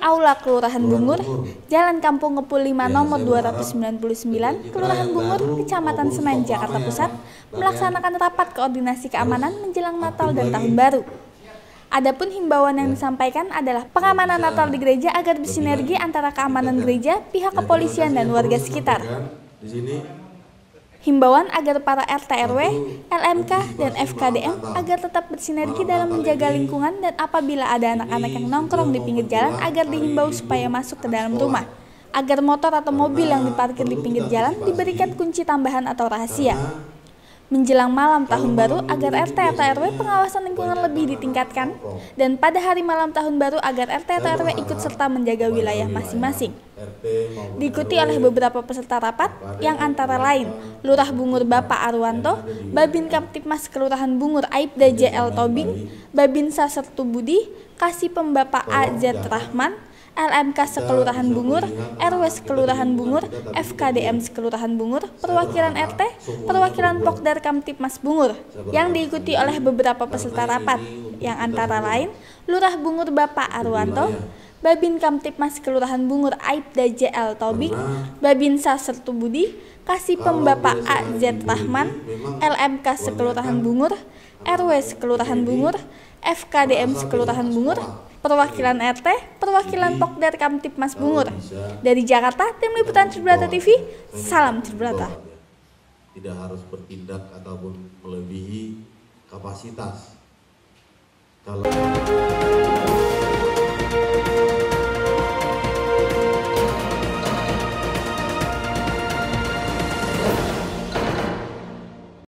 Aula Kelurahan Bungur, Jalan Kampung Ngepul 5 nomor 299, Kelurahan Bungur, Kecamatan Senen, Jakarta Pusat, melaksanakan rapat koordinasi keamanan menjelang Natal dan Tahun Baru. Adapun himbauan yang disampaikan adalah pengamanan Natal di gereja agar bersinergi antara keamanan gereja, pihak kepolisian, dan warga sekitar. Himbauan agar para RT RW, LMK, dan FKDM agar tetap bersinergi dalam menjaga lingkungan, dan apabila ada anak-anak yang nongkrong di pinggir jalan agar dihimbau supaya masuk ke dalam rumah. Agar motor atau mobil yang diparkir di pinggir jalan diberikan kunci tambahan atau rahasia. Menjelang malam Tahun Baru agar RT atau RW pengawasan lingkungan lebih ditingkatkan, dan pada hari malam Tahun Baru agar RT atau RW ikut serta menjaga wilayah masing-masing. Diikuti oleh beberapa peserta rapat yang antara lain Lurah Bungur Bapak Arwanto, Babin Kamtipmas Kelurahan Bungur Aibda JL Tobing, Babinsa Sertu Budi, Kasipem Bapak AZ Rahman, LMK Sekelurahan Bungur, RW Sekelurahan Bungur, FKDM Sekelurahan Bungur, perwakilan RT, perwakilan Pokdar Kamtipmas Bungur, yang diikuti oleh beberapa peserta rapat, yang antara lain Lurah Bungur Bapak Arwanto, Babin Kamtipmas Kelurahan Bungur Aibda JL Tobing, Babinsa Sertu Budi, Kasipem Bapak AZ Rahman, LMK Sekelurahan Bungur, RW Sekelurahan Bungur, FKDM Sekelurahan Bungur, perwakilan RT, perwakilan Pokdar Kamtipmas Bungur. Dari Jakarta, Tim Liputan Cibrata TV, salam Cibrata. Tidak harus bertindak ataupun melebihi kapasitas. Kalau